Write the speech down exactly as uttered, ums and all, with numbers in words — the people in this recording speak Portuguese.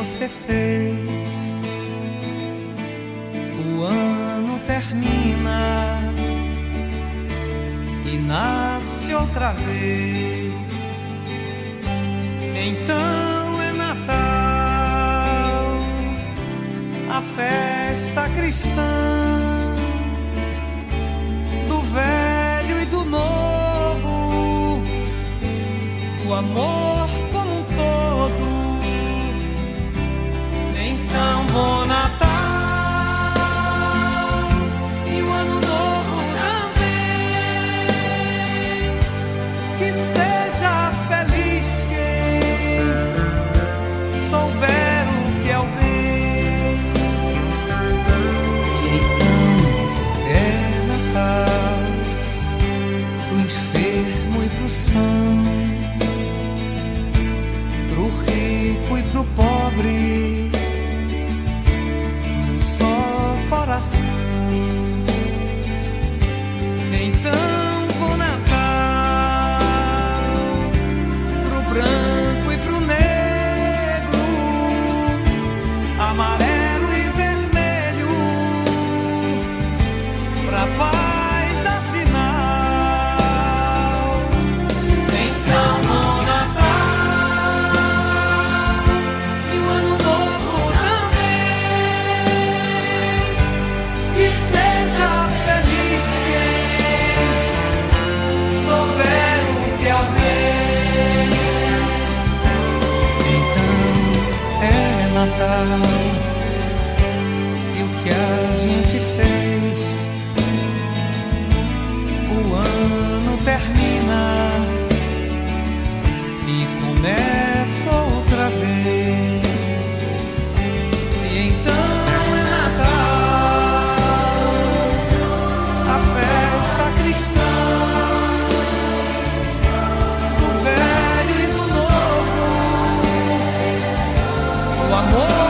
você fez. O ano termina e nasce outra vez. Então é Natal, a festa cristã, do velho e do novo, do amor como um todo. Então, bom Natal, e o ano novo também. Que seja feliz quem souber o que é o bem. E então é Natal pro enfermo e pro são, pro rico e pro pobre, coração. Então, bom Natal pro branco e pro negro, amarelo e vermelho, pra paz afinal. Então, bom Natal e o ano novo também. Que seja feliz quem souber o que é o bem. Então é Natal, e o que a gente fez. O ano termina e começa outra vez. E então cristã, do velho e do novo, o amor